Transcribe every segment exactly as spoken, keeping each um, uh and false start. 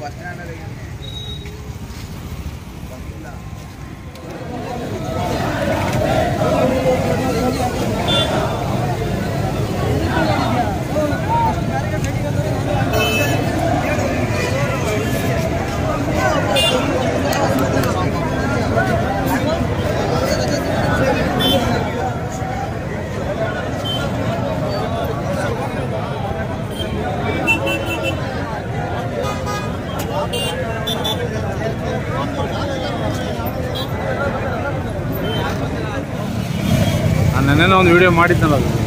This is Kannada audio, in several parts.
ನೆನ್ನೆ ಒಂದು ವಿಡಿಯೋ ಮಾಡಿದ್ನಲ್ಲ ಅದು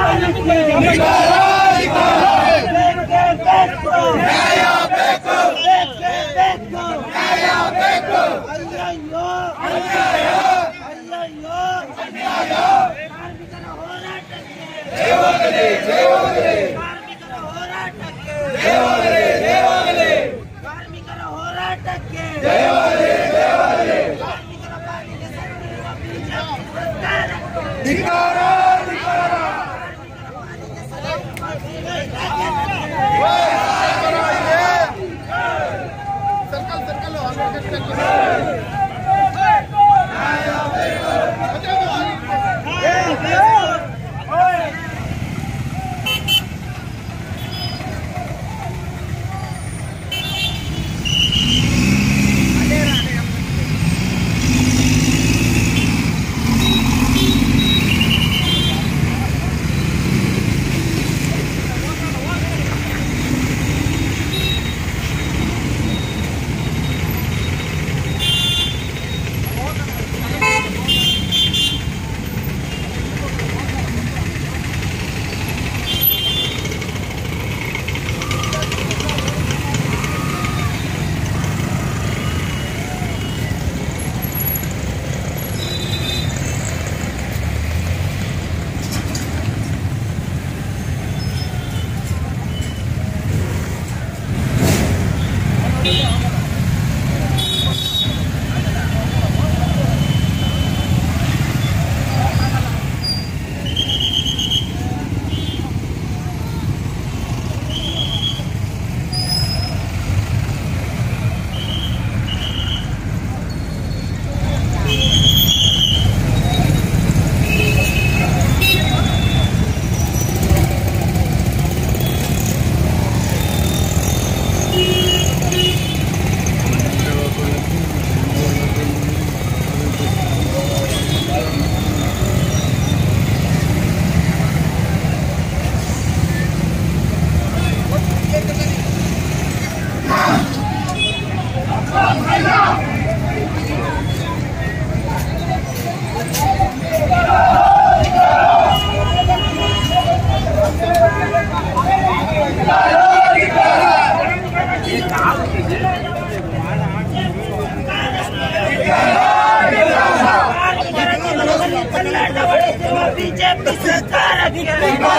ಬಿಜೆಪಿ ಸರ್ಕಾರಕ್ಕೆ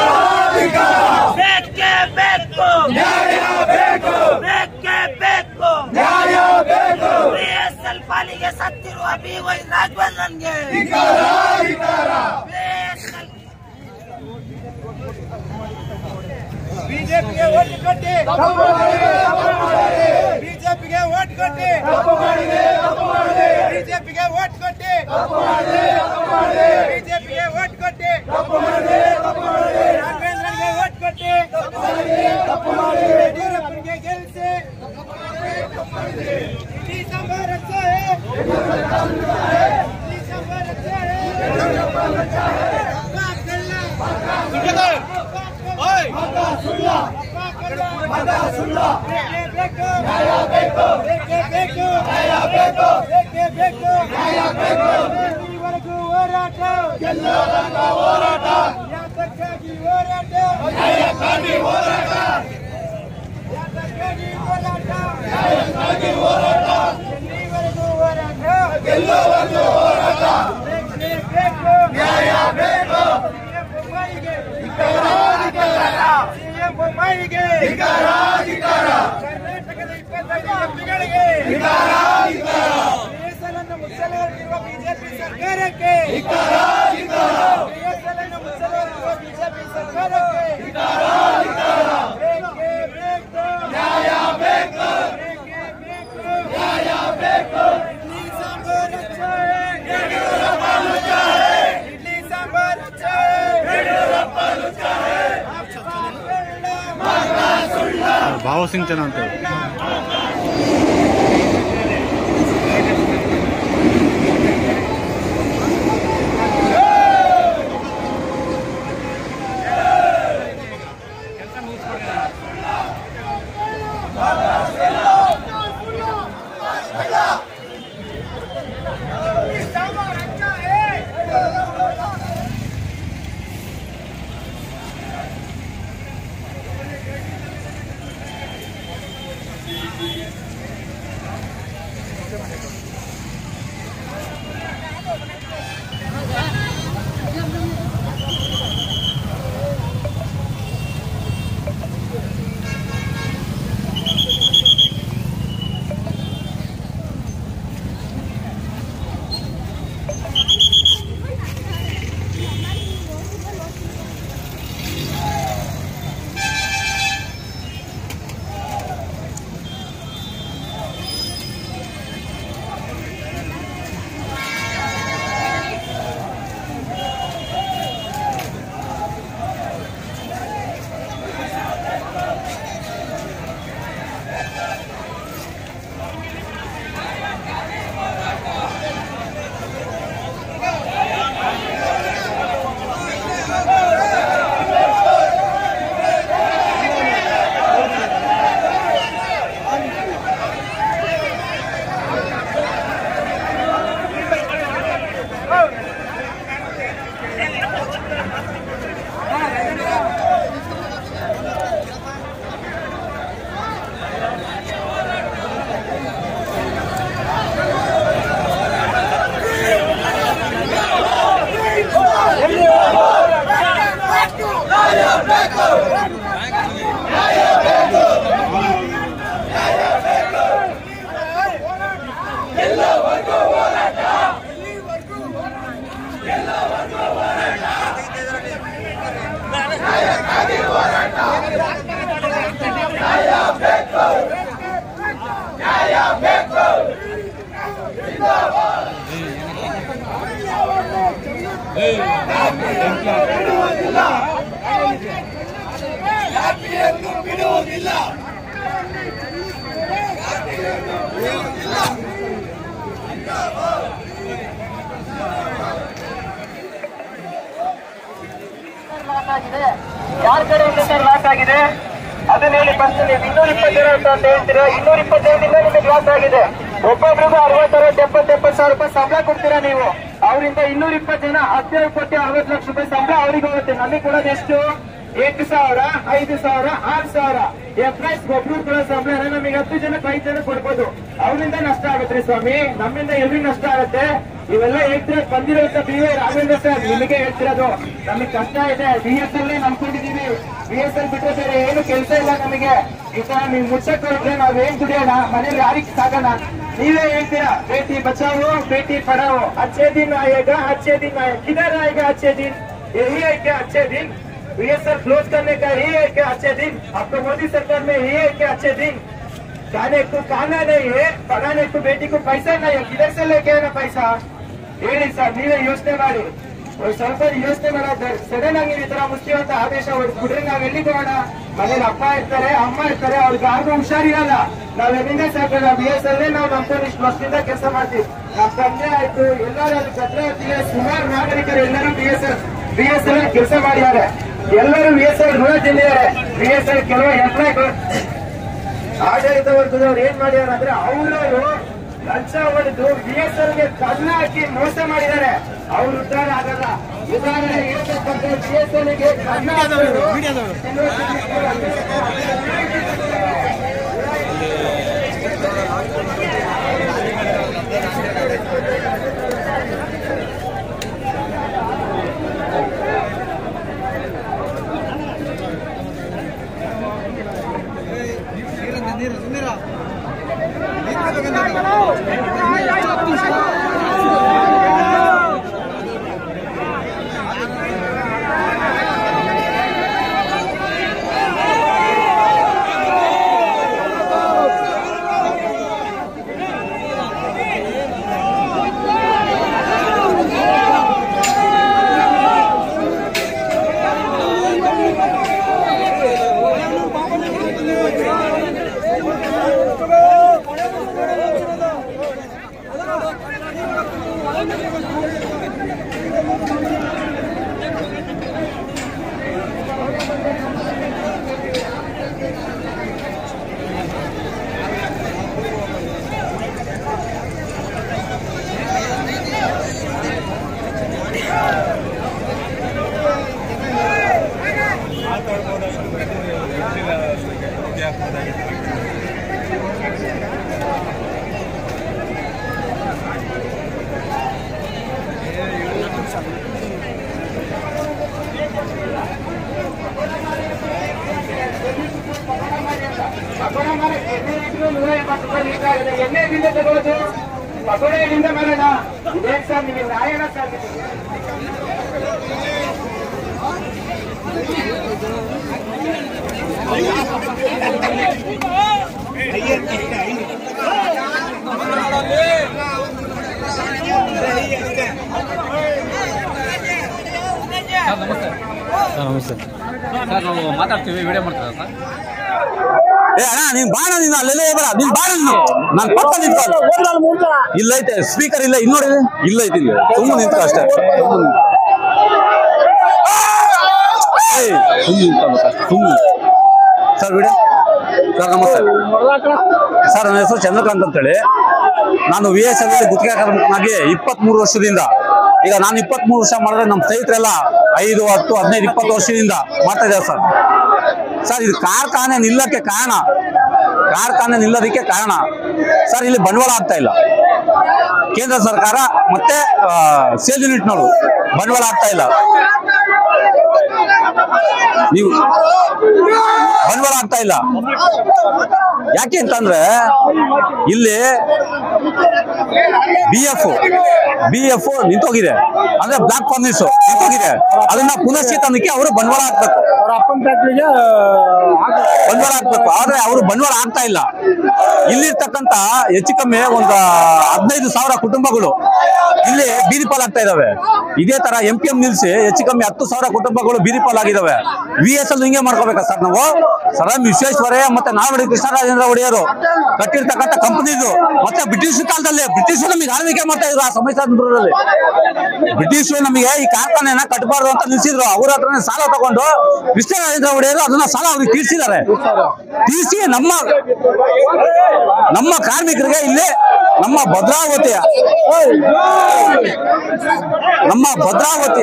ಬೇಕೇ ಬೇಕು ನ್ಯಾಯ ಬೇಕು ಬೇಕೇ ಬೇಕು ನ್ಯಾಯ ಬೇಕು ಬಿಎಸ್ಎಲ್ ಪಾಲಿಗೆ ಸತ್ತಿರುವ ಬಿವೈ ರಾಘವೇಂದ್ರನ್ಗೆ ಬಿಜೆಪಿಗೆ ಓಟ್ ಕೊಟ್ಟಿ ಬಿಜೆಪಿಗೆ ಓಟ್ ಕೊಟ್ಟಿ ಬಿಜೆಪಿಗೆ ಓಟ್ ಕೊಟ್ಟಿ ಬಿಜೆಪಿಗೆ ಓಟ್ ಕೊಟ್ಟಿ ರಾಘವೇಂದ್ರನ್ಗೆ ಓಟ್ ಕೊಟ್ಟಿ ಯಡಿಯೂರಪ್ಪನಿಗೆ ಗೆಲ್ಲಿಸಿ ಈ ಸಂಭಾರಕ್ಕೆ ಈ ಸಂಭಾರಕ್ಕೆ ಇಲ್ಲಿವರೆಗೂ ಹೋರಾಟ ಹೋರಾಟ ಯಾತಕ್ಕಾಗಿ ಹೋರಾಟ ಯಾತಕ್ಕಾಗಿ ಹೋರಾಟ ಯಾತಕ್ಕಾಗಿ ಹೋರಾಟ ಹೋರಾಟ ಎಲ್ಲಿವರೆಗೂ ಹೋರಾಟ ಗೆಲ್ಲುವರೆಗೂ ಹೋರಾಟ ಬೇಕು ನ್ಯಾಯ ಬೇಕು ಸಿಎಂ ಬೊಮ್ಮಾಯಿಗೆ ಕರ್ನಾಟಕದ ಇಪ್ಪತ್ತೈದು ಎಂಪಿಗಳಿಗೆ ಮೀಸಲನ್ನು ಮುಚ್ಚಲಾಗಿರುವ ಬಿಜೆಪಿ ಸರ್ಕಾರಕ್ಕೆ ಮೀಸಲನ್ನು ಮುಚ್ಚಲಾಗಿರುವ ಬಿಜೆಪಿ ಸರ್ಕಾರಕ್ಕೆ ಬೇಕೇ ಬೇಕು ನ್ಯಾಯ ಬೇಕು ಬೇಕೇ ಬೇಕು ನ್ಯಾಯ ಬೇಕು ಇಡ್ಲಿ ಸಾಂಬಾರ್ ಇಡ್ಲಿ ಸಾಂಬಾರ್ ಭಾವಸಿಂಚನ ಅಂತ ಬಿಡುವುದಿಲ್ಲ. ಯಾರ ಕಡೆಯಿಂದ ಸರ್ ಲಾಸ್ ಆಗಿದೆ ಅದನ್ನ ಹೇಳಿ ಫಸ್ಟ್ ನೀವು ಇನ್ನೂರ ಇಪ್ಪತ್ತೇಳು ಅಂತ ಹೇಳ್ತೀರಾ. ಇನ್ನೂರ ಇಪ್ಪತ್ತೇಳರಿಂದ ನಿಮಗೆ ಲಾಸ್ ಆಗಿದೆ. ಒಬ್ಬೊಬ್ರಿಗೂ ಅರವತ್ತರವತ್ತು ಎಪ್ಪತ್ತು ಎಪ್ಪತ್ತು ಸಾವಿರ ರೂಪಾಯಿ ಸಂಬಳ ಕೊಡ್ತೀರಾ ನೀವು. ಅವರಿಂದ ಇನ್ನೂರ ಇಪ್ಪತ್ತು ಜನ ಹದಿನೇಳು ಕೋಟಿ ಅರವತ್ತು ಲಕ್ಷ ರೂಪಾಯಿ ಸಂಬಳ ಅವ್ರಿಗೆ ಹೋಗುತ್ತೆ. ನಮಗೆ ಕೊಡೋದು ಎಷ್ಟು? ಎಂಟು ಸಾವಿರ, ಐದು ಸಾವಿರ, ಆರು ಸಾವಿರ. ಎಂಪ್ಲಾಯ್ಸ್ ಒಬ್ರು ಕೊಡೋ ಸಂಬಳ ನಮಗೆ ಹತ್ತು ಜನಕ್ಕೆ ಐದು ಜನ ಕೊಡ್ಬೋದು. ಅವರಿಂದ ನಷ್ಟ ಆಗುತ್ತೆ ಸ್ವಾಮಿ, ನಮ್ಮಿಂದ ಎಲ್ರಿಗೂ ನಷ್ಟ ಆಗುತ್ತೆ. ಇವೆಲ್ಲ ಹೇಳ್ತಿರೋ ಬಂದಿರೋಂತ ಬಿ ಎ ರಾಘವೇಂದ್ರ ಸರ್ ನಿಮಗೆ ಹೇಳ್ತಿರೋದು. ನಮಗೆ ಕಷ್ಟ ಇದೆ, ಬಿ ಎಸ್ ಎಲ್ ನಂಬ್ಕೊಂಡಿದೀವಿ. ಬಿ ಎಸ್ ಎಲ್ ಬಿಟ್ಟರೆ ಬೇರೆ ಏನು ಕೆಲಸ ಇಲ್ಲ ನಮಗೆ. ಈ ತರ ನೀವು ಮುಚ್ಚಕ್ ಹೋದ್ರೆ ನಾವೇನ್ ದುಡಿಯೋಣ, ಮನೇಲಿ ಯಾರಿಗೆ ಸಾಗೋಣ? ನೀವೇ ಹೇಳ್ತೀರಾ ಬೇಟಿ ಬಚಾವೋ ಬೇಟಿ ಪಡಾವೋ. अच्छे दिन आएगा अच्छे दिन आएगा, किधर आएगा अच्छे दिन? यही है क्या अच्छे दिन? बी एस एल क्लोज करने का यही है क्या अच्छे दिन? आपको मोदी सरकार में यही है क्या अच्छे दिन? खाने को खाना नहीं है, पढ़ाने को बेटी को पैसा नहीं है, किधर से लेके आना पैसा? ಹೇಳಿ ಸರ್, ನೀವೇ ಯೋಚನೆ ಮಾಡಿ. ಸ್ವಲ್ಪ ಯೋಚನೆ ಮಾಡೋದು. ಸಡನ್ ಆಗಿ ಈ ತರ ಮುಖ್ಯವಂತ ಆದೇಶ ಹೊರಡ್ಬಿಟ್ರೆ ನಾವ್ ಎಲ್ಲಿಗೆ ಹೋಗೋಣ? ಮನೇಲಿ ಅಪ್ಪ ಇರ್ತಾರೆ, ಅಮ್ಮ ಇರ್ತಾರೆ, ಅವ್ರಿಗೆ ಯಾರಿಗೂ ಹುಷಾರಿರಲ್ಲ. ನಾವ್ ಎಲ್ಲಿಂದ ಸಾಕೋಣ? ಬಿ ಎಸ್ ಎಲ್ ನಾವು ನಂಬ್ಕೊಂಡು ಇಷ್ಟು ವರ್ಷದಿಂದ ಕೆಲಸ ಮಾಡ್ತೀವಿ. ನಮ್ ತಂದೆ ಆಯ್ತು, ಎಲ್ಲರೂ ಅದು ಕತ್ರ ಆಗ್ತಿದೆ. ಸುಮಾರು ನಾಗರಿಕರು ಎಲ್ಲರೂ B S L B S L ಕೆಲಸ ಮಾಡಿದ್ದಾರೆ. ಎಲ್ಲರೂ ಬಿ ಎಸ್ ಎಲ್ ಋಣ ತಿಂದಿದ್ದಾರೆ. ಬಿ ಎಸ್ ಎಲ್ ಕೆಲವು ಎಂಪ್ಲಾಯ್ಗಳು ಆಡಳಿತ ವರ್ಗದವ್ರು ಏನ್ ಮಾಡಿದಾರೆ ಅಂದ್ರೆ ಅವರು ಲಂಚ ಹೊಡೆದು ಬಿ ಎಸ್ ಎಲ್ ಗೆ ಕನ್ನ ಹಾಕಿ ಮೋಸ ಮಾಡಿದ್ದಾರೆ. ಅವ್ರು ಉದ್ಧಾರ ಆಗಲ್ಲ. ಉದಾಹರಣೆ ಹೇಳ್ಬೇಕಂದ್ರೆ ಬಿ ಎಸ್ ಎಲ್ ಗೆ ಕನ್ನ ಎಣ್ಣೆಯಿಂದ ತಗೊಳ್ಳೋದು ಪಕೋಡೆಯಿಂದ ಮಾಡೋಣ. ಇದೇನ್ ಸರ್ ನಿಮಗೆ ನ್ಯಾಯನ ಸರ್? ನಮಸ್ತೆ ನಮಸ್ತೆ ಸರ್, ನಾವು ಮಾತಾಡ್ತೀವಿ, ವಿಡಿಯೋ ಮಾಡ್ತೀರಾ ಸರ್? ಏ ಅಣ್ಣ ನೀನ್ ಬಾಣ, ನೀನು ಅಲ್ಲೆಲ್ಲ ಹೋಗ್ಬೇಡ, ನೀನ್ ಬಾಣ, ನೀನು ನಾನು ಪಕ್ಕ ನಿಂತ್ಕೊಂಡು ಇಲ್ಲ ಐತೆ ಸ್ಪೀಕರ್ ಇಲ್ಲ, ಇಲ್ಲಿ ನೋಡಿ ಇಲ್ಲ ಐತಿ, ಇಲ್ಲಿ ಸುಮ್ಮನೆ ನಿಂತ್ಕೊ ಅಷ್ಟೇ. ಸುಮ್ಮನೆ ನಿಂತ್ಕೋಬೇಕಷ್ಟೆ, ಸುಮ್ಮನೆ. ಸರ್ ವಿಡಿಯೋ ಸರ್ ನಮಸ್ತೆ ಸರ್, ನನ್ನ ಹೆಸರು ಚಂದ್ರಕಾಂತ್ ಅಂತೇಳಿ. ನಾನು ವಿ ಎಸ್ ಎಲ್ ಗುತ್ತಿಗೆ ಕಾರ್ಮಿಕನಾಗಿ ಇಪ್ಪತ್ತ್ ಮೂರು ವರ್ಷದಿಂದ. ಈಗ ನಾನು ಇಪ್ಪತ್ತ್ ಮೂರು ವರ್ಷ ಮಾಡಿದ್ರೆ ನಮ್ಮ ಸ್ನೇಹಿತರೆಲ್ಲ ಐದು ಹತ್ತು ಹದಿನೈದು ಇಪ್ಪತ್ತು ವರ್ಷದಿಂದ ಮಾಡ್ತಾ ಇದ್ದಾರೆ ಸರ್. ಸರ್ ಇದು ಕಾರ್ಖಾನೆ ನಿಲ್ಲಕ್ಕೆ ಕಾರಣ, ಕಾರ್ಖಾನೆ ನಿಲ್ಲೋದಕ್ಕೆ ಕಾರಣ ಸರ್ ಇಲ್ಲಿ ಬಂಡವಾಳ ಆಗ್ತಾ ಇಲ್ಲ. ಕೇಂದ್ರ ಸರ್ಕಾರ ಮತ್ತೆ ಸೇಲ್ ಯೂನಿಟ್ನವರು ಬಂಡವಾಳ ಆಗ್ತಾ ಇಲ್ಲ. ನೀವು ಬಂಡವಾಳ ಆಗ್ತಾ ಇಲ್ಲ. ಯಾಕೆ ಅಂತಂದ್ರೆ ಇಲ್ಲಿ ಬಿ ಎಫ್ ಬಿ ಎಫ್ ನಿಂತೋಗಿದೆ, ಅಂದ್ರೆ ಬ್ಲಾಕ್ ಫಾರ್ಮರ್ಸ್ ನಿಂತೋಗಿದೆ. ಅದನ್ನ ಪುನಶ್ಚೇತನಕ್ಕೆ ಅವರು ಬಂಡವಾಳ ಹಾಕ್ಬೇಕು, ಅವ್ರ ಅಪ್ಪನ ಫ್ಯಾಕ್ಟ್ರಿಗೆ ಬಂಡವಾಳ ಹಾಕ್ಬೇಕು. ಆದ್ರೆ ಅವರು ಬಂಡವಾಳ ಆಗ್ತಾ ಇಲ್ಲ. ಇಲ್ಲಿರ್ತಕ್ಕಂತ ಹೆಚ್ಚು ಕಮ್ಮಿ ಒಂದು ಹದಿನೈದು ಸಾವಿರ ಕುಟುಂಬಗಳು ಇಲ್ಲಿ ಬೀದಿ ಪಾಲಾಗ್ತಾ ಇದಾವೆ. ಇದೇ ತರ ಎಂ ಪಿ ಎಂ ನಿಲ್ಸಿ ಹೆಚ್ಚು ಕಮ್ಮಿ ಹತ್ತು ಸಾವಿರ ಕುಟುಂಬಗಳು ಬೀದಿ ಪಾಲಾಗಿದ್ದಾವೆ. ವಿ ಎಸ್ ಎಲ್ ಹಿಂಗೆ ಮಾಡ್ಕೋಬೇಕಾ ಸರ್ ನಾವು? ಸರ್ ಎಂ ವಿಶ್ವೇಶ್ವರಯ್ಯ ಮತ್ತೆ ನಾಲ್ವಡಿ ಕೃಷ್ಣರಾಜೇಂದ್ರ ಒಡೆಯರು ಕಟ್ಟಿರ್ತಕ್ಕಂಥ ಕಂಪನಿದು, ಮತ್ತೆ ಬ್ರಿಟಿಷ್ ಕಾಲದಲ್ಲಿ ಬ್ರಿಟಿಷರು ನಮಗೆ ಆಳ್ವಿಕೆ ಮಾಡ್ತಾ ಇದ್ರು. ಆ ಸಮಯದಲ್ಲಿ ಬ್ರಿಟಿಷರು ನಮಗೆ ಈ ಕಾರ್ಖಾನೆನ ಕಟ್ಟಬಾರ್ದು ಅಂತ ನಿಲ್ಸಿದ್ರು. ಅವ್ರ ಹತ್ರನೇ ಸಾಲ ತಗೊಂಡು ಕೃಷ್ಣರಾಜೇಂದ್ರ ಒಡೆಯರು ಅದನ್ನ ಸಾಲ ಅವ್ರಿಗೆ ತೀರ್ಸಿದ್ದಾರೆ. ತೀರ್ಸಿ ನಮ್ಮ ನಮ್ಮ ಕಾರ್ಮಿಕರಿಗೆ ಇಲ್ಲಿ ನಮ್ಮ ಭದ್ರಾವತಿಯ ನಮ್ಮ ಭದ್ರಾವತಿ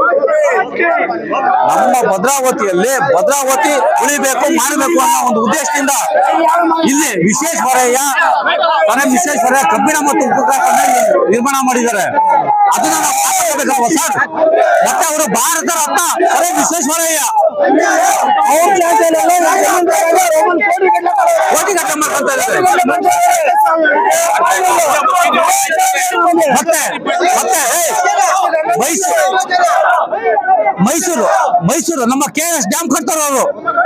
ನಮ್ಮ ಭದ್ರಾವತಿಯಲ್ಲಿ ಭದ್ರಾವತಿ ಉಳಿಬೇಕು ಮಾಡಬೇಕು ಅನ್ನೋ ಒಂದು ಉದ್ದೇಶದಿಂದ ಇಲ್ಲಿ ವಿಶ್ವೇಶ್ವರಯ್ಯ ಸರ್ ವಿಶ್ವೇಶ್ವರಯ್ಯ ಕಬ್ಬಿಣ ಮತ್ತು ಉಕ್ಕು ಕಾರ್ಖಾನೆ ನಿರ್ಮಾಣ ಮಾಡಿದ್ದಾರೆ. ಅದನ್ನ ನಾವು ಕಾಪಾಡಬೇಕಲ್ವ ಸರ್? ಮತ್ತೆ ಅವರು ಭಾರತ ರತ್ನ ಸರ್ ವಿಶ್ವೇಶ್ವರಯ್ಯ ಕೋಟಿ ಗಟ್ಟಲೆ ಮಾಡ್ಕೊಂತ ಇದ್ದಾರೆ. ಮತ್ತೆ ಮತ್ತೆ ಮೈಸೂರು ಮೈಸೂರು ಮೈಸೂರು ನಮ್ಮ ಕೆ ಎಸ್ ಡ್ಯಾಮ್ ಕಟ್ತಾರೆ ಅವರು.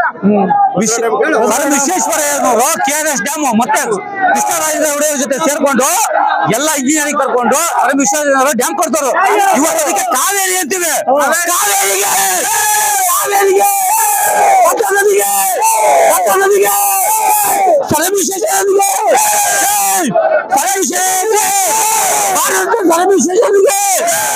ವಿಶ್ವೇಶ್ವರಯ್ಯನವರು ಕೆ ಆರ್ ಎಸ್ ಡ್ಯಾಮ್ ಮತ್ತೆ ಕೃಷ್ಣರಾಜೇಂದ್ರ ಒಡೆಯರ್ ಜೊತೆ ಸೇರ್ಕೊಂಡು ಎಲ್ಲ ಇಂಜಿನಿಯರಿಂಗ್ ಕರ್ಕೊಂಡು ಸರ್ ವಿಶ್ವೇಶ್ವರಯ್ಯ ಡ್ಯಾಮ್ ಕಟ್ತಾರೆ. ಇವತ್ತು ಅದಕ್ಕೆ ಕಾವೇರಿ ಅಂತೀವಿ. ಕಾವೇರಿಗೆ ಕಾವೇರಿಗೆ ನದಿಗೆ ನದಿಗೆ ಸರ್ ವಿಶ್ವೇಶ್ವರಯ್ಯನಿಗೆ ಸರ್ ವಿಶ್ವೇಶ್ವರಯ್ಯ ಭಾರತ ಸರ್ ವಿಶ್ವೇಶ್ವರಯ್ಯನಿಗೆ